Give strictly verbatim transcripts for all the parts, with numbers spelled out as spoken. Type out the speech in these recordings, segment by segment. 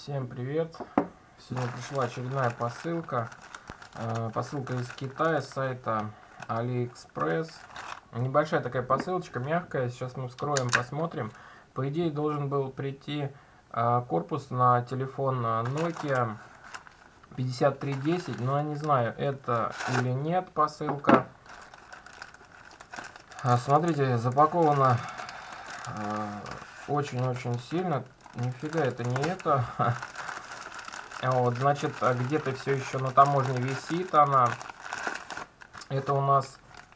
Всем привет! Сегодня пришла очередная посылка. Посылка из Китая, с сайта AliExpress. Небольшая такая посылочка, мягкая. Сейчас мы вскроем, посмотрим. По идее должен был прийти корпус на телефон Nokia пятьдесят три десять, но я не знаю, это или нет посылка. Смотрите, запаковано очень-очень сильно. Нифига, это не это. Вот, значит, где-то все еще на таможне висит она. Это у нас...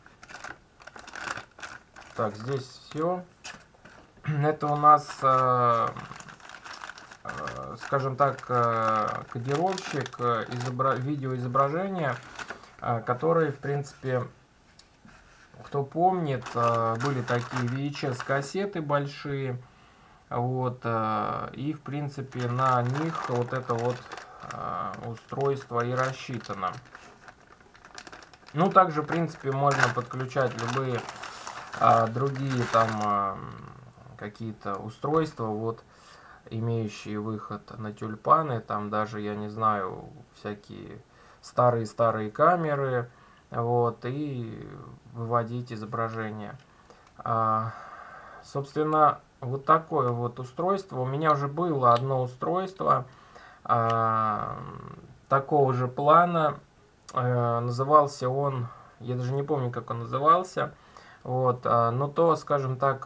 Так, здесь все. Это у нас, э, э, скажем так, э, кодировщик изобра... видеоизображения, э, который, в принципе, кто помнит, э, были такие ви эйч эс-кассеты большие. Вот, и в принципе на них вот это вот устройство и рассчитано. Ну, также в принципе можно подключать любые а, другие там а, какие-то устройства, вот, имеющие выход на тюльпаны, там даже, я не знаю, всякие старые-старые камеры, вот, и выводить изображение. А, собственно, вот такое вот устройство. У меня уже было одно устройство а, такого же плана. А, назывался он, я даже не помню, как он назывался. Вот, а, но то, скажем так,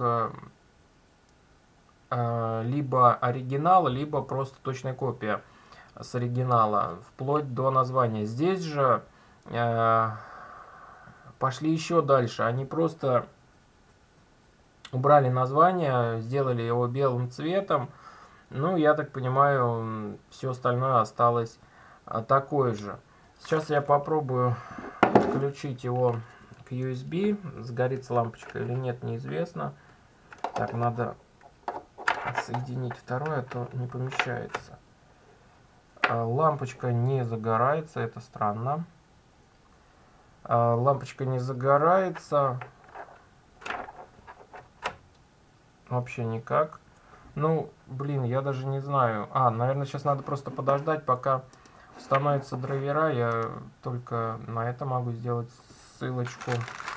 а, либо оригинал, либо просто точная копия с оригинала, вплоть до названия. Здесь же а, пошли еще дальше. Они просто убрали название, сделали его белым цветом. Ну, я так понимаю, все остальное осталось а, такое же. Сейчас я попробую подключить его к ю эс би. Сгорится лампочка или нет, неизвестно. Так, надо отсоединить второе, а то не помещается. А, лампочка не загорается, это странно. А, лампочка не загорается. Вообще никак. Ну, блин, я даже не знаю. А, наверное, сейчас надо просто подождать, пока установятся драйвера. Я только на это могу сделать ссылочку.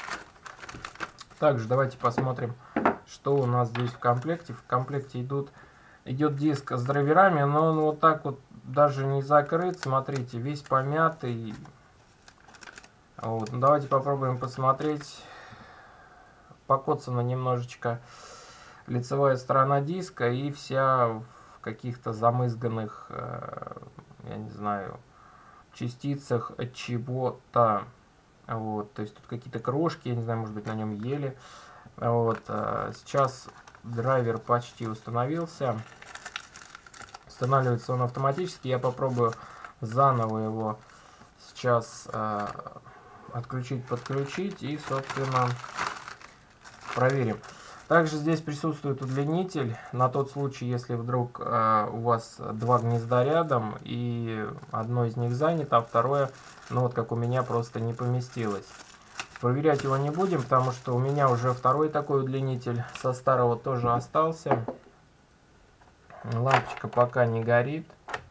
Также давайте посмотрим, что у нас здесь в комплекте. В комплекте идут, идет диск с драйверами, но он вот так вот даже не закрыт. Смотрите, весь помятый. Вот. Ну, давайте попробуем посмотреть. Покоцано немножечко лицевая сторона диска и вся в каких-то замызганных, э, я не знаю, частицах чего-то. Вот, то есть тут какие-то крошки, я не знаю, может быть, на нем ели. Вот, э, сейчас драйвер почти установился. Устанавливается он автоматически. Я попробую заново его сейчас э, отключить, подключить и, собственно, проверим. Также здесь присутствует удлинитель на тот случай, если вдруг э, у вас два гнезда рядом и одно из них занято, а второе, ну вот как у меня, просто не поместилось. Проверять его не будем, потому что у меня уже второй такой удлинитель со старого тоже остался. Лампочка пока не горит.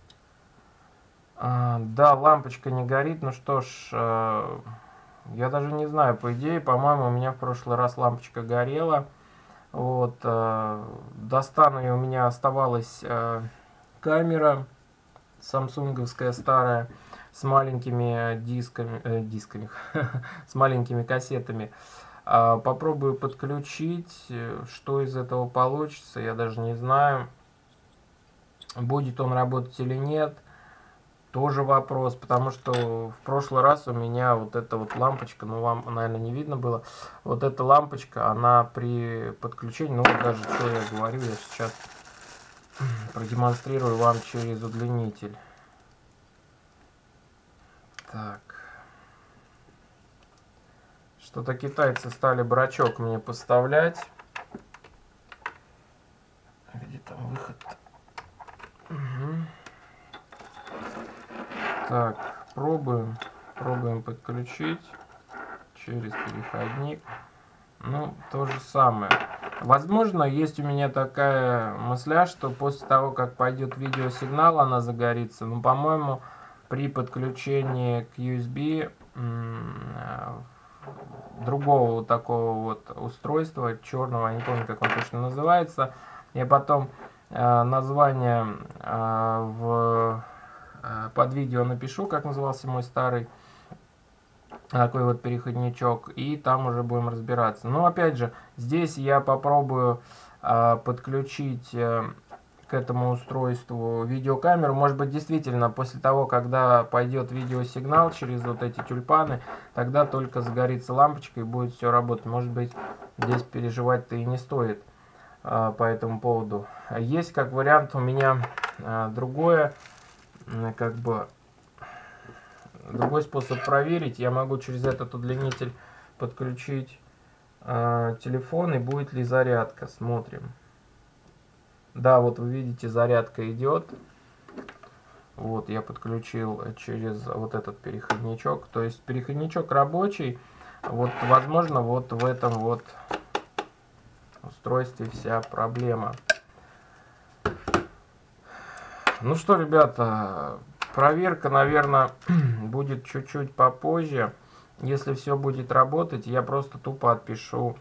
А, да, лампочка не горит, ну что ж, э, я даже не знаю, по идее, по-моему, у меня в прошлый раз лампочка горела. Вот, э, достану, и у меня оставалась э, камера самсунговская старая с маленькими дисками, э, дисками с маленькими кассетами. Э, попробую подключить, что из этого получится, я даже не знаю. Будет он работать или нет, тоже вопрос, потому что в прошлый раз у меня вот эта вот лампочка, ну вам, наверное, не видно было, вот эта лампочка, она при подключении, ну вот даже что я говорю, я сейчас продемонстрирую вам через удлинитель. Так. Что-то китайцы стали брачок мне поставлять. Где там выход? Угу. Так, пробуем, пробуем подключить через переходник. Ну, то же самое. Возможно, есть у меня такая мысля, что после того, как пойдет видеосигнал, она загорится. Но, по-моему, при подключении к ю эс би другого вот такого вот устройства, черного, я не помню, как он точно называется, я потом э, название э, в, э, под видео напишу, как назывался мой старый такой вот переходничок, и там уже будем разбираться. Но опять же, здесь я попробую э, подключить э, к этому устройству видеокамеру. Может быть, действительно, после того, когда пойдет видеосигнал через вот эти тюльпаны, тогда только загорится лампочка и будет все работать. Может быть, здесь переживать-то и не стоит э, по этому поводу. Есть как вариант у меня э, другое, э, как бы... Другой способ проверить, я могу через этот удлинитель подключить э, телефон, и будет ли зарядка. Смотрим. Да, вот вы видите, зарядка идет. Вот, я подключил через вот этот переходничок. То есть переходничок рабочий. Вот, возможно, вот в этом вот устройстве вся проблема. Ну что, ребята... Проверка, наверное, будет чуть-чуть попозже. Если все будет работать, я просто тупо отпишу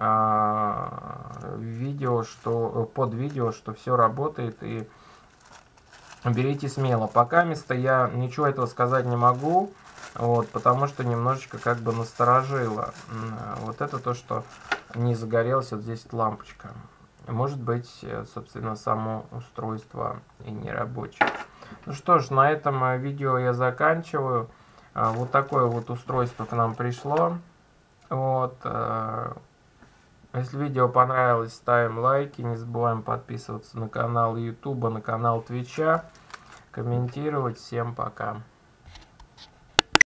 э, видео, что, под видео, что все работает. И берите смело. Пока место я ничего этого сказать не могу, вот, потому что немножечко как бы насторожило. Вот это то, что не загорелась вот здесь лампочка. Может быть, собственно, само устройство и не рабочее. Ну что ж, на этом видео я заканчиваю. Вот такое вот устройство к нам пришло. Вот. Если видео понравилось, ставим лайки. Не забываем подписываться на канал ютуба, на канал твича. Комментировать. Всем пока.